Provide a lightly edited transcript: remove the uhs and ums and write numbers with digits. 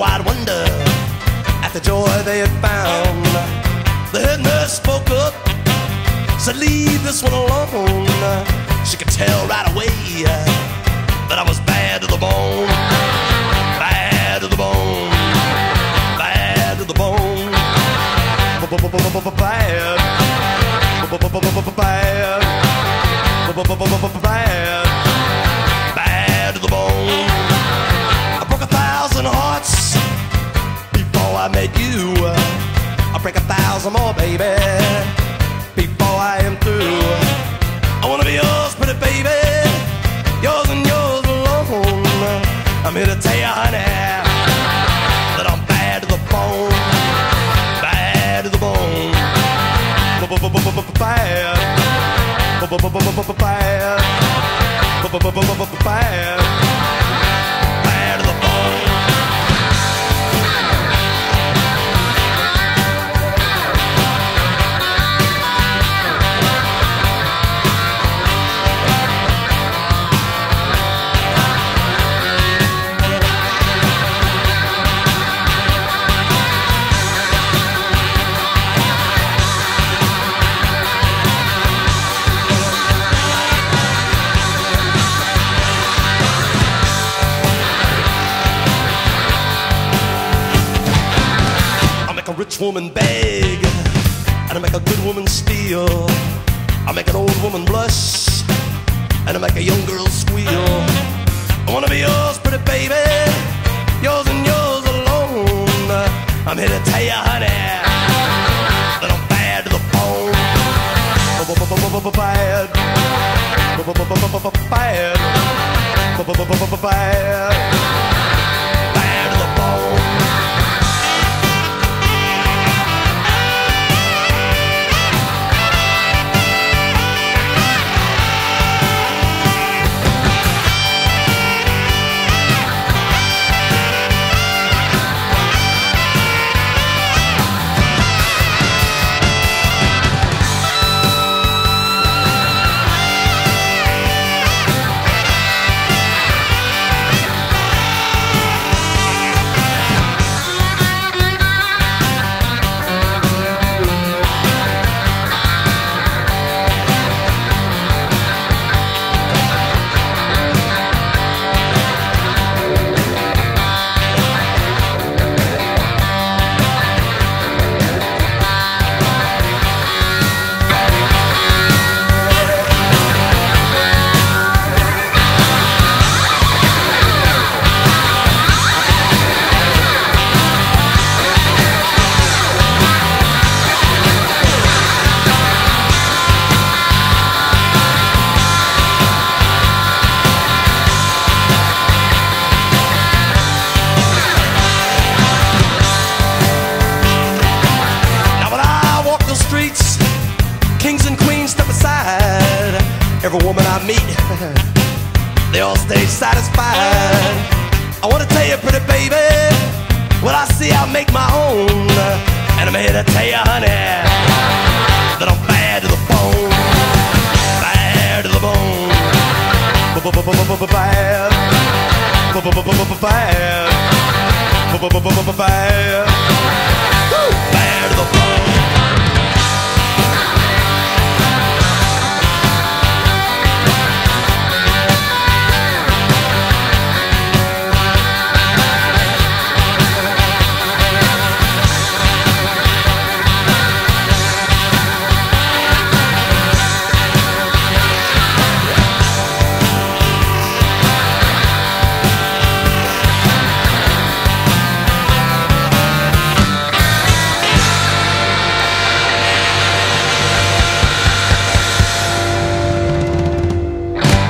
wide wonder at the joy they had found. The head nurse spoke up, said, leave this one alone. She could tell right away that I was bad to the bone. Bad to the bone. Bad to the bone. Bad. Bad. Bad. Bad to the bone. I broke 1,000 hearts before I met you. I'll break 1,000 more, baby, before I am through. I wanna be yours, pretty baby, yours and yours alone. I'm here to tell you, honey, that I'm bad to the bone. Bad to the bone. Bad. Bad. Bad. Bad to the bone. A rich woman beg, and I make a good woman steal. I make an old woman blush, and I make a young girl squeal. I wanna be yours, pretty baby, yours and yours alone. I'm here to tell you, honey, that I'm bad to the bone. Bad. Bad. Bad. Bad to the bone. Kings and queens step aside. Every woman I meet, they all stay satisfied. I wanna tell you, pretty baby, what I see I make my own. And I'm here to tell you, honey, that I'm bad to the bone. Bad to the bone. Bad. Bad. Bad.